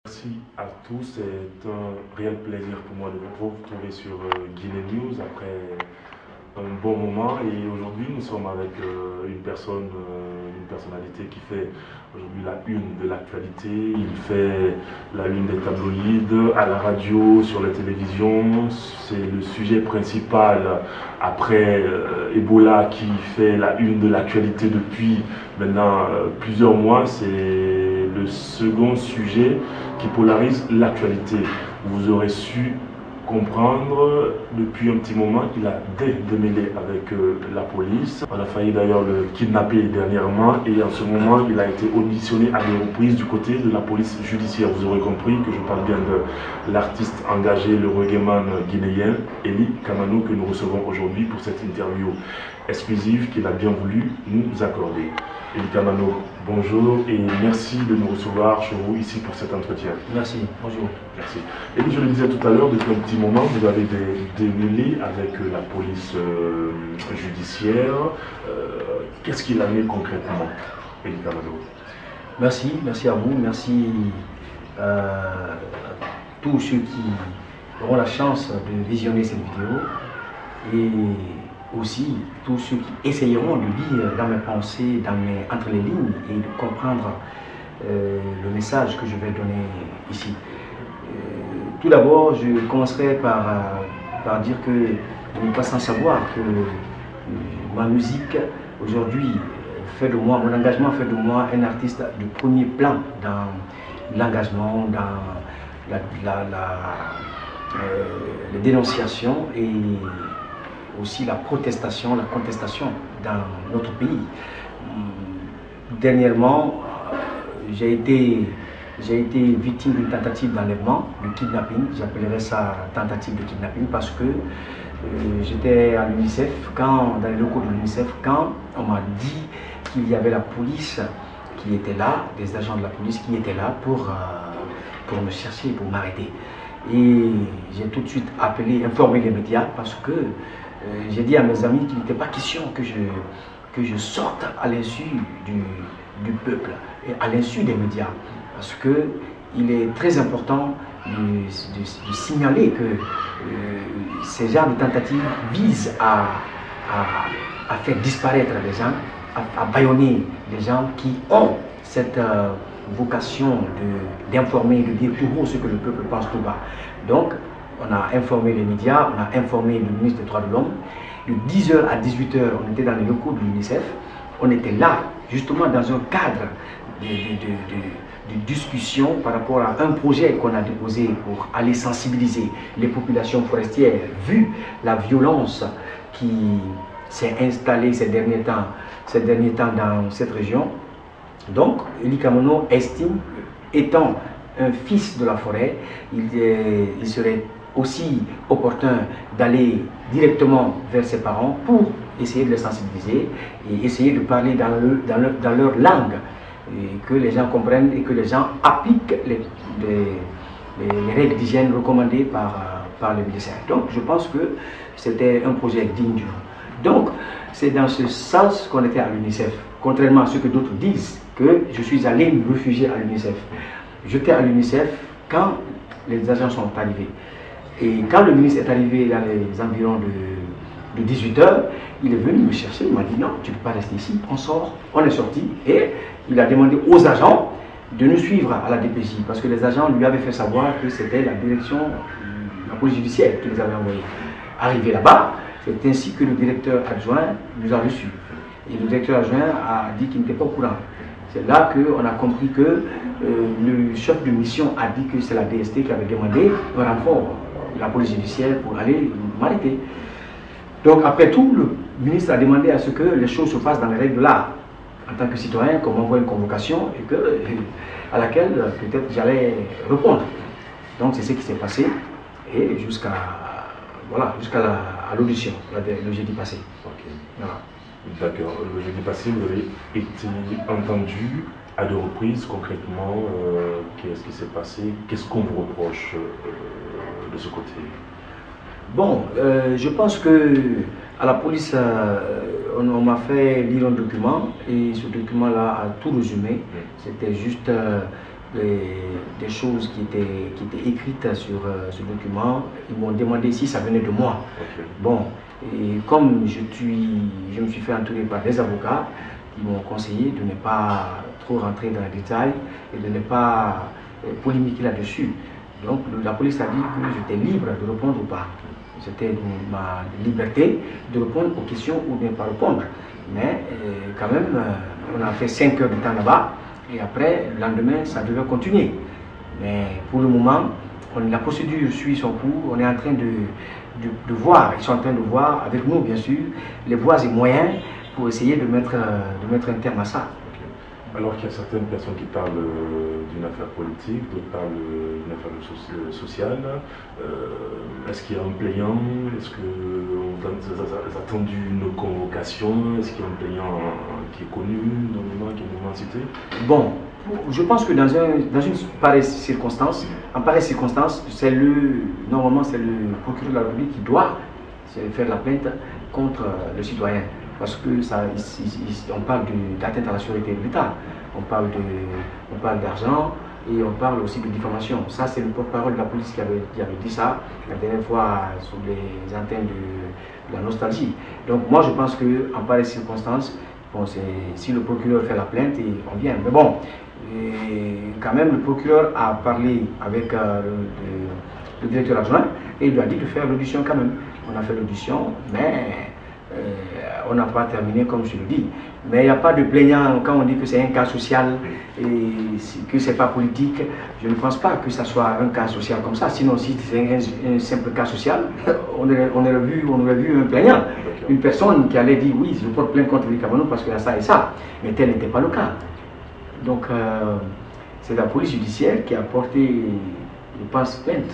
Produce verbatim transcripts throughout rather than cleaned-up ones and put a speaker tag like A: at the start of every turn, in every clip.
A: Merci à tous, c'est un réel plaisir pour moi de vous retrouver sur euh, Guinée News après un bon moment. Et aujourd'hui, nous sommes avec euh, une personne, euh, une personnalité qui fait aujourd'hui la une de l'actualité. Il fait la une des tabloïds, à la radio, sur la télévision. C'est le sujet principal après euh, Ebola qui fait la une de l'actualité depuis maintenant euh, plusieurs mois. C'est le second sujet qui polarise l'actualité. Vous aurez su comprendre depuis un petit moment qu'il a des démêlés avec euh, la police. On a failli d'ailleurs le kidnapper dernièrement et en ce moment il a été auditionné à des reprises du côté de la police judiciaire. Vous aurez compris que je parle bien de l'artiste engagé, le reggaeman guinéen Eli Kamano, que nous recevons aujourd'hui pour cette interview exclusive qu'il a bien voulu nous accorder. Eli Kamano, bonjour et merci de nous recevoir chez vous ici pour cet entretien.
B: Merci, bonjour.
A: Merci. Et je le disais tout à l'heure, depuis un petit moment, vous avez des démêlés avec la police euh, judiciaire. Euh, Qu'est-ce qu'il en est concrètement, Eli Kamano?
B: Merci, merci à vous, merci euh, à tous ceux qui auront la chance de visionner cette vidéo et aussi tous ceux qui essayeront de lire dans mes pensées, dans mes, entre les lignes et de comprendre euh, le message que je vais donner ici. Euh, tout d'abord, je commencerai par, euh, par dire que vous n'êtes pas sans savoir que euh, ma musique aujourd'hui fait de moi, mon engagement fait de moi un artiste de premier plan dans l'engagement, dans la, la, la, euh, les dénonciations et aussi la protestation, la contestation dans notre pays. Dernièrement, j'ai été, j'ai été victime d'une tentative d'enlèvement, de kidnapping. J'appellerais ça tentative de kidnapping parce que euh, j'étais à l'UNICEF, quand, dans les locaux de l'UNICEF, quand on m'a dit qu'il y avait la police qui était là, des agents de la police qui étaient là pour, euh, pour me chercher, pour m'arrêter. Et j'ai tout de suite appelé, informé les médias parce que euh, j'ai dit à mes amis qu'il n'était pas question que je, que je sorte à l'insu du, du peuple et à l'insu des médias. Parce qu'il est très important de, de, de signaler que euh, ces genres de tentatives visent à, à, à faire disparaître les gens, à, à bâillonner les gens qui ont cette euh, vocation d'informer, de, de dire tout haut ce que le peuple pense tout bas. Donc, on a informé les médias, on a informé le ministre des Droits de l'Homme. De dix heures à dix-huit heures, on était dans les locaux de l'UNICEF. On était là, justement, dans un cadre de, de, de, de, de discussion par rapport à un projet qu'on a déposé pour aller sensibiliser les populations forestières, vu la violence qui s'est installée ces derniers temps, ces derniers temps dans cette région. Donc, Eli Kamano estime, étant un fils de la forêt, il, euh, il serait aussi opportun d'aller directement vers ses parents pour essayer de les sensibiliser et essayer de parler dans, le, dans, le, dans leur langue, et que les gens comprennent et que les gens appliquent les, les, les, les règles d'hygiène recommandées par, par les médecins. Donc je pense que c'était un projet digne du nom. Donc c'est dans ce sens qu'on était à l'UNICEF, contrairement à ce que d'autres disent, que je suis allé me réfugier à l'UNICEF. J'étais à l'UNICEF quand les agents sont arrivés. Et quand le ministre est arrivé dans les environs de, de dix-huit heures, il est venu me chercher, il m'a dit non, tu ne peux pas rester ici, on sort, on est sorti. Et il a demandé aux agents de nous suivre à la D P J, parce que les agents lui avaient fait savoir que c'était la direction, la police judiciaire qui les avait envoyés. Arrivé là-bas, c'est ainsi que le directeur adjoint nous a reçus. Et le directeur adjoint a dit qu'il n'était pas au courant. C'est là qu'on a compris que euh, le chef de mission a dit que c'est la D S T qui avait demandé un renfort de la police judiciaire pour aller m'arrêter. Donc après tout, le ministre a demandé à ce que les choses se fassent dans les règles de l'art. En tant que citoyen, qu'on m'envoie une convocation et que, à laquelle peut-être j'allais répondre. Donc c'est ce qui s'est passé et jusqu'à voilà, jusqu'à l'audition, le jeudi passé.
A: Okay.
B: Voilà.
A: D'accord. Le jeudi passé, vous avez été entendu à deux reprises concrètement. Euh, Qu'est-ce qui s'est passé? Qu'est-ce qu'on vous reproche euh, de ce côté?
B: Bon, euh, je pense que à la police, euh, on, on m'a fait lire un document et ce document-là a tout résumé. C'était juste euh, des, des choses qui étaient, qui étaient écrites sur euh, ce document. Ils m'ont demandé si ça venait de moi. Okay. Bon, et comme je, suis, je me suis fait entourer par des avocats, ils m'ont conseillé de ne pas trop rentrer dans les détails et de ne pas euh, polémiquer là-dessus. Donc la police a dit que j'étais libre de répondre ou pas. C'était ma liberté de répondre aux questions ou de ne pas répondre. Mais euh, quand même, euh, on a fait cinq heures de temps là-bas et après, le lendemain, ça devait continuer. Mais pour le moment, on, la procédure suit son cours. On est en train de, de, de voir, ils sont en train de voir avec nous, bien sûr, les voies et moyens pour essayer de mettre, de mettre un terme à ça.
A: Alors qu'il y a certaines personnes qui parlent euh, d'une affaire politique, d'autres parlent euh, d'une affaire so sociale. Euh, Est-ce qu'il y a un plaignant? Est-ce qu'on a attendu une convocation? Est-ce qu'il y a un plaignant qui est connu dans le moment, qui est moment cité?
B: Bon, je pense que dans, un, dans une pareille circonstance, en pareille circonstance, c'est le, normalement c'est le procureur de la République qui doit faire la plainte contre le citoyen. Parce que ça, ici, ici, on parle d'atteinte à la sécurité de l'État, on parle d'argent et on parle aussi de diffamation. Ça, c'est le porte-parole de la police qui avait, qui avait dit ça la dernière fois sur les antennes de, de la nostalgie. Donc moi, je pense qu'en pareille circonstance, bon, si le procureur fait la plainte, on vient. Mais bon, et quand même, le procureur a parlé avec euh, le, le directeur adjoint et il lui a dit de faire l'audition quand même. On a fait l'audition, mais Euh, on n'a pas terminé comme je le dis. Mais il n'y a pas de plaignant quand on dit que c'est un cas social et que ce n'est pas politique. Je ne pense pas que ce soit un cas social comme ça. Sinon, si c'est un, un simple cas social, on aurait, on, aurait vu, on aurait vu un plaignant. Une personne qui allait dire oui, je porte plainte contre Eli Kamano parce qu'il y a ça et ça. Mais tel n'était pas le cas. Donc, euh, c'est la police judiciaire qui a porté, je pense, plainte.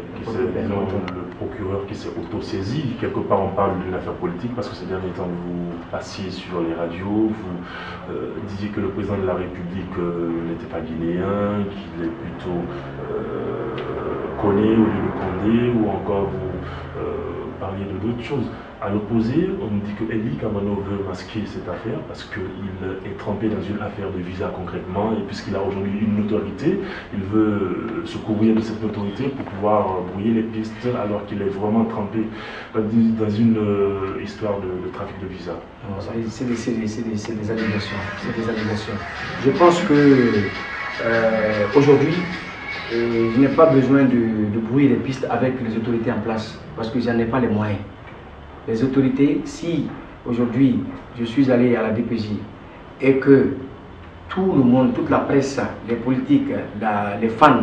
A: Le procureur qui s'est auto-saisi, quelque part on parle d'une affaire politique parce que ces derniers temps vous passiez sur les radios, vous euh, disiez que le président de la République euh, n'était pas guinéen, qu'il est plutôt euh, Koné au lieu de Condé, ou encore vous euh, parliez de d'autres choses. À l'opposé, on me dit que Eli Kamano veut masquer cette affaire parce qu'il est trempé dans une affaire de visa concrètement et puisqu'il a aujourd'hui une notoriété, il veut se couvrir de cette notoriété pour pouvoir brouiller les pistes alors qu'il est vraiment trempé dans une euh, histoire de, de trafic de visa.
B: C'est des, des, des, des allégations. C'est des allégations. Je pense que euh, aujourd'hui, euh, je n'ai pas besoin de, de brouiller les pistes avec les autorités en place parce que je n'en ai pas les moyens. Les autorités, si aujourd'hui je suis allé à la D P J et que tout le monde, toute la presse, les politiques, la, les fans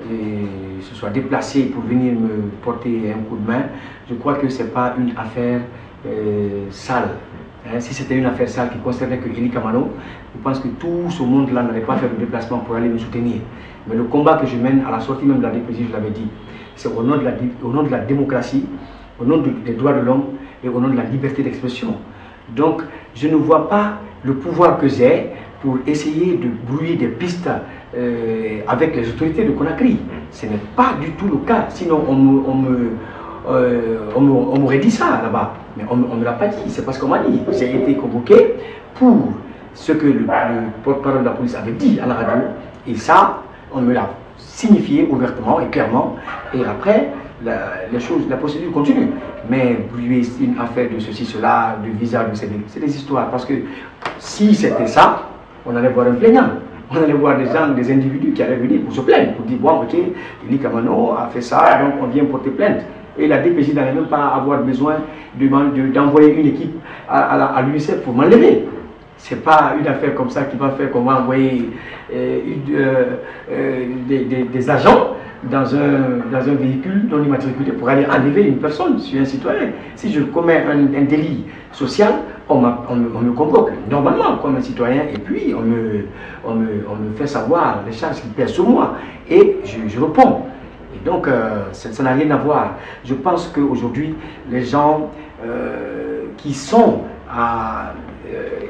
B: et, se soient déplacés pour venir me porter un coup de main, je crois que ce n'est pas une affaire euh, sale. Hein, si c'était une affaire sale qui concernait que Eli Kamano, je pense que tout ce monde-là n'allait pas faire le déplacement pour aller me soutenir. Mais le combat que je mène à la sortie même de la D P J, je l'avais dit, c'est au nom de la, au nom de la démocratie, au nom de, des droits de l'homme et au nom de la liberté d'expression. Donc, je ne vois pas le pouvoir que j'ai pour essayer de brouiller des pistes euh, avec les autorités de Conakry. Ce n'est pas du tout le cas. Sinon, on me, on me, euh, on me, on m'aurait dit ça là-bas. Mais on ne me l'a pas dit. C'est parce qu'on m'a dit. J'ai été convoqué pour ce que le, le porte-parole de la police avait dit à la radio. Et ça, on me l'a signifié ouvertement et clairement. Et après, La, les choses, la procédure continue. Mais brouiller une affaire de ceci, cela, de visa, de c'est des, des histoires. Parce que si c'était ça, on allait voir un plaignant. On allait voir des gens, des individus qui allaient venir pour se plaindre, pour dire bon, ok, Eli Kamano a fait ça, donc on vient porter plainte. Et la D P J n'allait même pas avoir besoin d'envoyer de, une équipe à, à, à l'UNICEF pour m'enlever. C'est pas une affaire comme ça qui va faire qu'on va envoyer euh, euh, euh, des, des, des agents dans un, dans un véhicule non immatriculé pour aller enlever une personne, sur un citoyen. Si je commets un, un délit social, on, on, on me convoque normalement comme un citoyen et puis on me, on me, on me fait savoir les charges qui pèsent sur moi et je, je réponds. Et donc euh, ça n'a rien à voir. Je pense qu'aujourd'hui, les gens euh, qui sont à... Euh,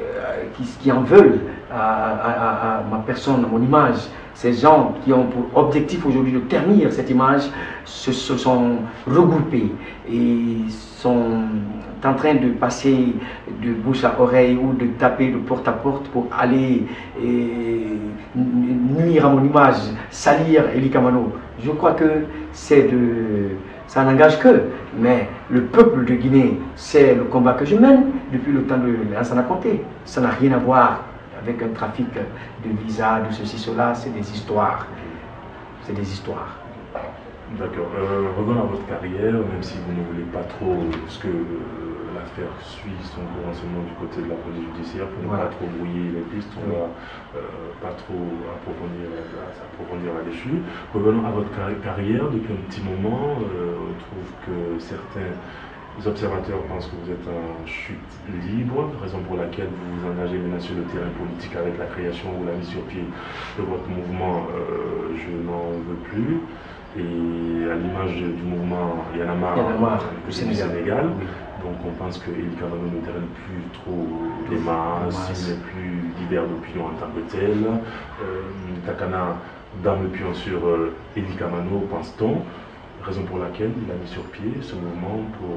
B: qui, qui en veulent à, à, à, à ma personne, à mon image, ces gens qui ont pour objectif aujourd'hui de ternir cette image, se, se sont regroupés et sont en train de passer de bouche à oreille ou de taper de porte à porte pour aller et, nuire à mon image, salir Ely Kamano. Je crois que c'est de... ça n'engage que, mais le peuple de Guinée, c'est le combat que je mène depuis le temps de Lansana Conté. Ça n'a rien à voir avec un trafic de visa, de ceci, cela, c'est des histoires. C'est des histoires.
A: D'accord. Euh, revenons à votre carrière, même si vous ne voulez pas trop, parce que euh, l'affaire suit son cours enseignement du côté de la police judiciaire, pour ne voilà. pas trop brouiller les pistes, on ne va euh, pas trop approfondir, approfondir là-dessus. Revenons à votre carrière. Depuis un petit moment, euh, on trouve que certains observateurs pensent que vous êtes en chute libre, raison pour laquelle vous vous engagez maintenant sur le terrain politique avec la création ou la mise sur pied de votre mouvement euh, Je n'en veux plus. Et à l'image du mouvement Il y en a marre,
B: du
A: Sénégal, Sénégal. Oui. Donc on pense que Ely Kamano ne draine plus trop les masses, il n'est plus leader d'opinion en tant que tel. Euh, Takana dame le pion sur euh, Ely Kamano, pense-t-on, raison pour laquelle il a mis sur pied ce mouvement pour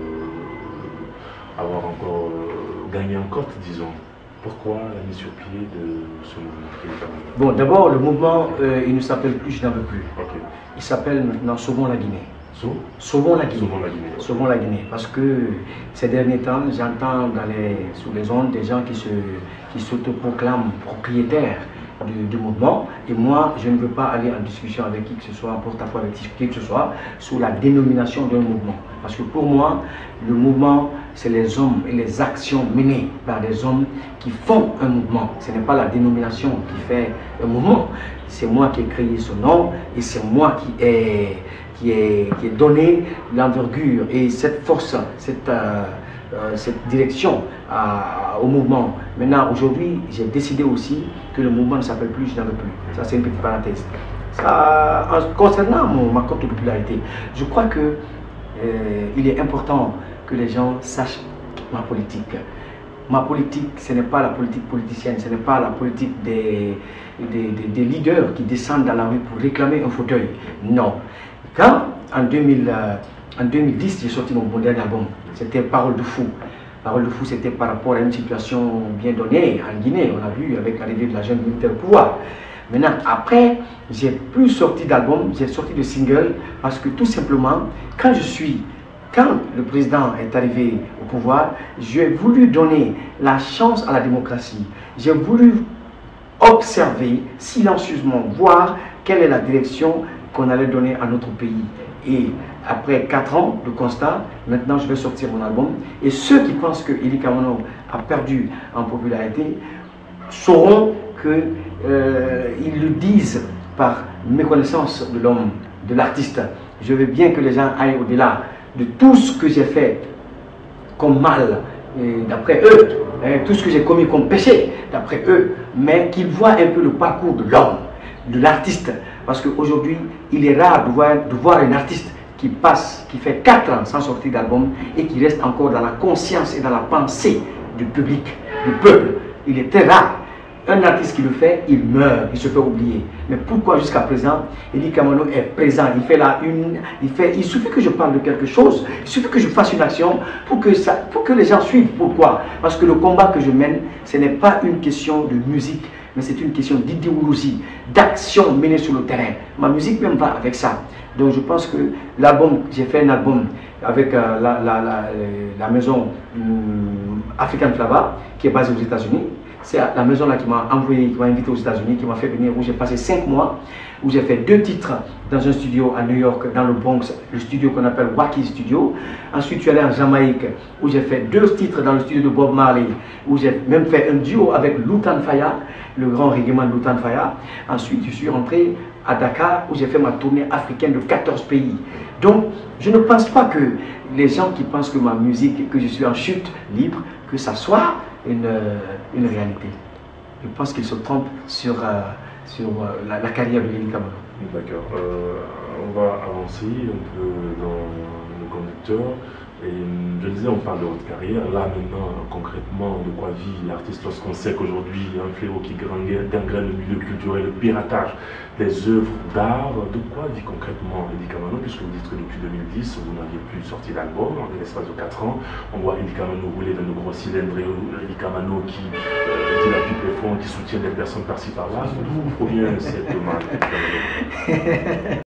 A: euh, avoir encore euh, gagné en cote, disons. Pourquoi la mise sur pied de ce mouvement?
B: Bon, d'abord, le mouvement, euh, il ne s'appelle plus Je n'en veux plus.
A: Okay.
B: Il s'appelle maintenant Sauvons la Guinée.
A: So?
B: Sauvons la Guinée.
A: Sauvons la Guinée. Okay.
B: Sauvons la Guinée. Parce que ces derniers temps, j'entends sur les ondes des gens qui se, qui s'autoproclament propriétaires du, du mouvement. Et moi, je ne veux pas aller en discussion avec qui que ce soit, en porte-à-faux avec qui que ce soit, sur la dénomination d'un mouvement. Parce que pour moi, le mouvement, c'est les hommes et les actions menées par des hommes qui font un mouvement. Ce n'est pas la dénomination qui fait un mouvement. C'est moi qui ai créé ce nom et c'est moi qui ai, qui ai, qui ai donné l'envergure et cette force, cette, euh, euh, cette direction à, au mouvement. Maintenant, aujourd'hui, j'ai décidé aussi que le mouvement ne s'appelle plus Je n'en veux plus. Ça, c'est une petite parenthèse. Ça, en concernant mon, ma cote de popularité, je crois que euh, il est important que les gens sachent ma politique. Ma politique, ce n'est pas la politique politicienne, ce n'est pas la politique des, des, des, des leaders qui descendent dans la rue pour réclamer un fauteuil. Non. Quand, en, deux mille, euh, en deux mille dix, j'ai sorti mon dernier album, c'était Parole de fou. Parole de fou, c'était par rapport à une situation bien donnée en Guinée. On a vu avec l'arrivée de la jeune militaire au pouvoir. Maintenant, après, j'ai plus sorti d'album, j'ai sorti de single parce que tout simplement, quand je suis, quand le président est arrivé au pouvoir, j'ai voulu donner la chance à la démocratie. J'ai voulu observer silencieusement, voir quelle est la direction qu'on allait donner à notre pays. Et après quatre ans de constat, maintenant je vais sortir mon album. Et ceux qui pensent que Ely Kamano a perdu en popularité sauront qu'ils euh, le disent par méconnaissance de l'homme, de l'artiste. Je veux bien que les gens aillent au-delà de tout ce que j'ai fait comme mal, d'après eux, hein, tout ce que j'ai commis comme péché, d'après eux, mais qu'ils voient un peu le parcours de l'homme, de l'artiste. Parce qu'aujourd'hui, il est rare de voir, de voir un artiste qui passe, qui fait quatre ans sans sortir d'album et qui reste encore dans la conscience et dans la pensée du public, du peuple. Il est très rare. Un artiste qui le fait, il meurt, il se fait oublier. Mais pourquoi jusqu'à présent, Ely Kamano est présent, il fait la une, il fait, il suffit que je parle de quelque chose, il suffit que je fasse une action pour que, ça, pour que les gens suivent. Pourquoi? Parce que le combat que je mène, ce n'est pas une question de musique, mais c'est une question d'idéologie, d'action menée sur le terrain. Ma musique même va avec ça. Donc je pense que l'album, j'ai fait un album avec euh, la, la, la, la maison euh, African Flava, qui est basée aux États-Unis. C'est la maison là qui m'a envoyé, qui m'a invité aux États-Unis, qui m'a fait venir, où j'ai passé cinq mois, où j'ai fait deux titres dans un studio à New York, dans le Bronx, le studio qu'on appelle Wacky Studio. Ensuite, je suis allé en Jamaïque, où j'ai fait deux titres dans le studio de Bob Marley, où j'ai même fait un duo avec Lutan Fyah, le grand régiment de Lutan Fyah. Ensuite, je suis rentré à Dakar, où j'ai fait ma tournée africaine de quatorze pays. Donc, je ne pense pas que les gens qui pensent que ma musique, que je suis en chute libre, que ça soit une, une réalité. Je pense qu'ils se trompent sur, euh, sur euh, la, la carrière de Ely Kamano.
A: D'accord. Euh, on va avancer un peu dans le conducteur. Et je le disais, on parle de votre carrière. Là, maintenant, concrètement, de quoi vit l'artiste lorsqu'on sait qu'aujourd'hui, il y a un fléau qui gangrène le milieu culturel, le piratage des œuvres d'art. De quoi vit concrètement Eddie Kamano, puisque vous dites que depuis deux mille dix, vous n'aviez plus sorti d'album, en l'espace de quatre ans. On voit Eddie Kamano rouler dans de gros cylindres, et Eddie Kamano qui euh, dit la pipe les fonds, qui soutient des personnes par-ci par-là. D'où provient cette marque, Eddie Kamano?